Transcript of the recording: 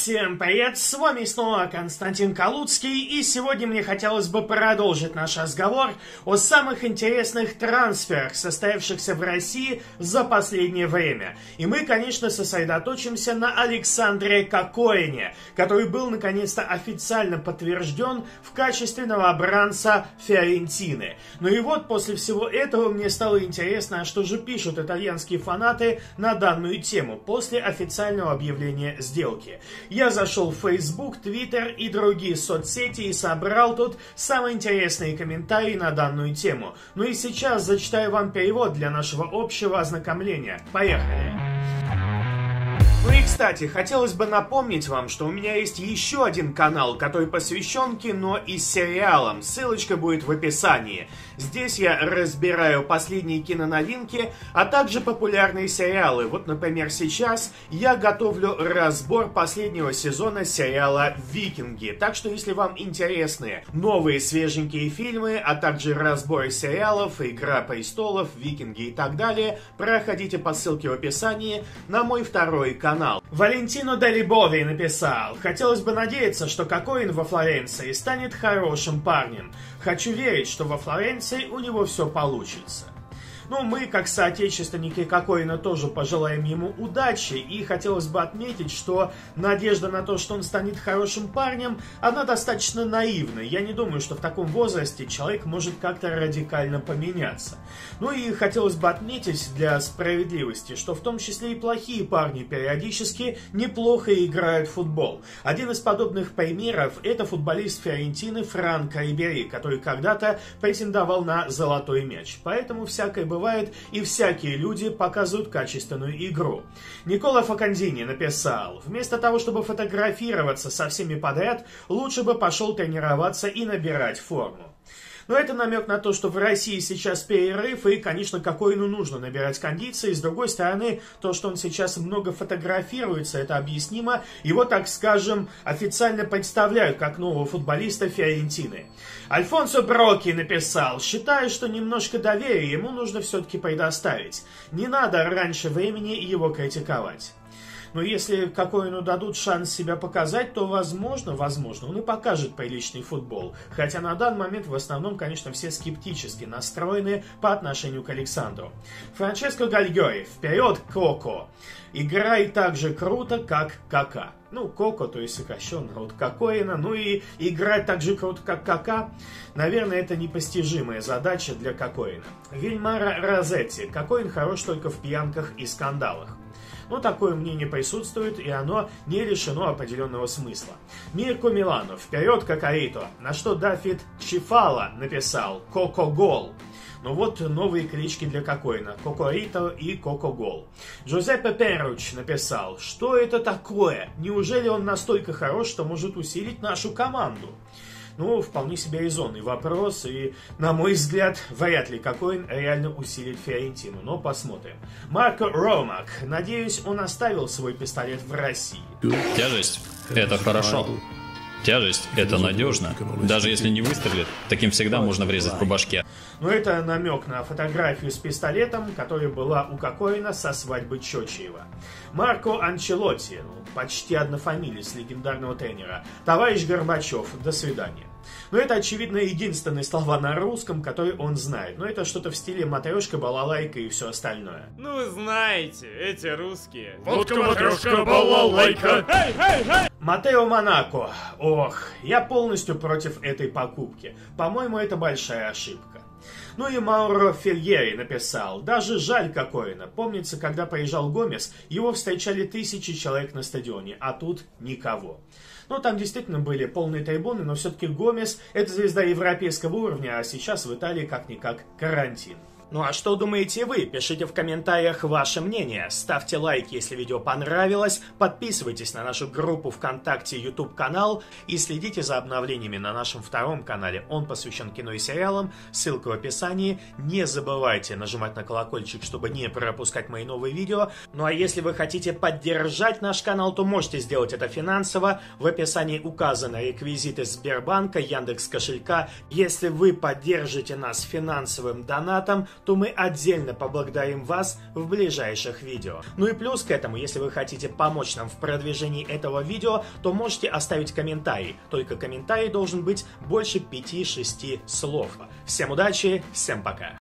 Всем привет, с вами снова Константин Калуцкий, и сегодня мне хотелось бы продолжить наш разговор о самых интересных трансферах, состоявшихся в России за последнее время. И мы, конечно, сосредоточимся на Александре Кокорине, который был наконец-то официально подтвержден в качестве новобранца Фиорентины. Ну и вот после всего этого мне стало интересно, а что же пишут итальянские фанаты на данную тему после официального объявления сделки. Я зашел в Facebook, Twitter и другие соцсети и собрал тут самые интересные комментарии на данную тему. Ну и сейчас зачитаю вам перевод для нашего общего ознакомления. Поехали! Ну и, кстати, хотелось бы напомнить вам, что у меня есть еще один канал, который посвящен кино и сериалам. Ссылочка будет в описании. Здесь я разбираю последние киноновинки, а также популярные сериалы. Вот, например, сейчас я готовлю разбор последнего сезона сериала «Викинги». Так что, если вам интересны новые свеженькие фильмы, а также разборы сериалов, «Игра престолов», «Викинги» и так далее, проходите по ссылке в описании на мой второй канал. Валентино Делибови написал: «Хотелось бы надеяться, что Кокорин во Флоренции станет хорошим парнем. Хочу верить, что во Флоренции у него все получится». Ну, мы, как соотечественники Кокорина, тоже пожелаем ему удачи, и хотелось бы отметить, что надежда на то, что он станет хорошим парнем, она достаточно наивна. Я не думаю, что в таком возрасте человек может как-то радикально поменяться. Ну и хотелось бы отметить для справедливости, что в том числе и плохие парни периодически неплохо играют в футбол. Один из подобных примеров – это футболист Фиорентины Франко Рибери, который когда-то претендовал на золотой мяч. Поэтому всякое бывает, и всякие люди показывают качественную игру. Никола Факандини написал: «Вместо того, чтобы фотографироваться со всеми подряд, лучше бы пошел тренироваться и набирать форму». Но это намек на то, что в России сейчас перерыв, и, конечно, Кокорину нужно набирать кондиции. С другой стороны, то, что он сейчас много фотографируется, это объяснимо. Его, так скажем, официально представляют как нового футболиста Фиорентины. Альфонсо Броки написал: «Считаю, что немножко доверия ему нужно все-таки предоставить. Не надо раньше времени его критиковать». Но если Кокорину дадут шанс себя показать, то возможно, он и покажет приличный футбол. Хотя на данный момент в основном, конечно, все скептически настроены по отношению к Александру. Франческо Гальгиори: «Вперед, Коко! Играй так же круто, как Кака». Ну, Коко, то есть сокращенно от Кокорина. Ну и играть так же круто, как Кака, наверное, это непостижимая задача для Кокорина. Вильмара Розетти: «Кокорин хорош только в пьянках и скандалах». Но такое мнение присутствует, и оно не лишено определенного смысла. Мирко Милано: «Вперед, Кокорито!» На что Дафид Чифала написал: «Коко-гол». Ну вот новые клички для Кокорина: Кокорито и Коко-гол. Джузеппе Перуч написал: «Что это такое? Неужели он настолько хорош, что может усилить нашу команду?» Ну, вполне себе резонный вопрос, и, на мой взгляд, вряд ли Кокорин реально усилит Фиорентину, но посмотрим. Марко Ромак: «Надеюсь, он оставил свой пистолет в России». Тяжесть – это хорошо. Тяжесть – это надежно. Даже если не выстрелит, таким всегда можно врезать по башке. Но это намек на фотографию с пистолетом, которая была у Кокорина со свадьбы Чочиева. Марко Анчелотти, почти однофамилец легендарного тренера: «Товарищ Горбачев, до свидания». Но это, очевидно, единственные слова на русском, которые он знает. Но это что-то в стиле матрешка, балалайка и все остальное. Ну, вы знаете, эти русские. Водка, матрешка, балалайка. Матео Монако: «Ох, я полностью против этой покупки. По-моему, это большая ошибка». Ну и Мауро Фильери написал: «Даже жаль Кокорина. Помнится, когда приезжал Гомес, его встречали тысячи человек на стадионе, а тут никого». Ну, там действительно были полные трибуны, но все-таки Гомес – это звезда европейского уровня, а сейчас в Италии как-никак карантин. Ну а что думаете вы? Пишите в комментариях ваше мнение. Ставьте лайк, если видео понравилось. Подписывайтесь на нашу группу ВКонтакте, YouTube канал и следите за обновлениями на нашем втором канале. Он посвящен кино и сериалам. Ссылка в описании. Не забывайте нажимать на колокольчик, чтобы не пропускать мои новые видео. Ну а если вы хотите поддержать наш канал, то можете сделать это финансово. В описании указаны реквизиты Сбербанка, Яндекс кошелька. Если вы поддержите нас финансовым донатом, то мы отдельно поблагодарим вас в ближайших видео. Ну и плюс к этому, если вы хотите помочь нам в продвижении этого видео, то можете оставить комментарий. Только комментарий должен быть больше 5-6 слов. Всем удачи, всем пока!